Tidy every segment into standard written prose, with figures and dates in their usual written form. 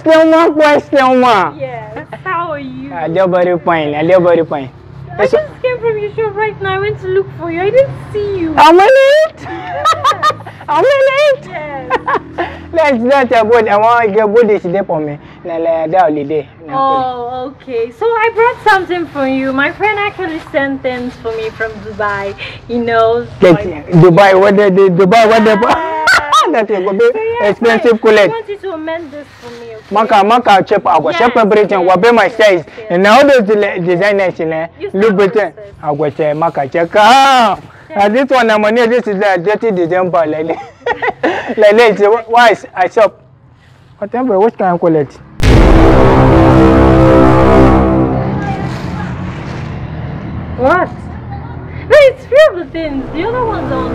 Question one. Yes. How are you? They're very fine. They're very fine. I just came from your shop right now. I went to look for you. I didn't see you. I'm late. I'm late. Yes. Let's not about. I want to get good this day for me. Oh, okay. So I brought something for you. My friend actually sent things for me from Dubai. He knows. Dubai, what they Dubai, what they that is going to be expensive collect. I want you to amend this for me, okay? Maka cheap, I was cheap everything. What be my size? And now those designers in there, look better. I was say Maka check. And this one I'm on. This is the dirty December like this. Why I shop? Whatever, what can I call it? What? No, it's few of the things. The other ones are on.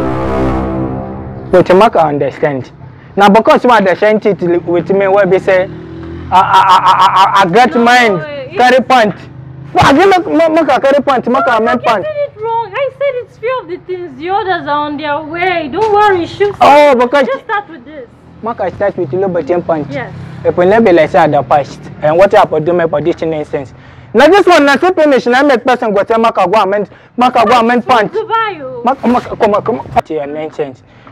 But Maka understand. Now because you understand it with me, what we say, I get mine carry pant. What Maka carry pant? Maka men pant. You said it wrong. I said it's few of the things. The others are on their way. Don't worry, shoot. Oh, because just start with this. Maka start with little bit pant. Yes. It will never be like that the past. And what happened to me for this instance? Now this one, I say finish. I make person go tell Maka go amend pant. Dubai. Maka come your nonsense.